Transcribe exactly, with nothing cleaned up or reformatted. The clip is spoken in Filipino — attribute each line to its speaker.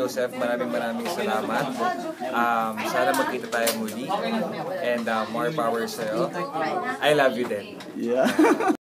Speaker 1: Joseph, maraming maraming salamat. Um, sana magkita tayo muli. And uh, more power sa'yo. I love you din.
Speaker 2: Yeah.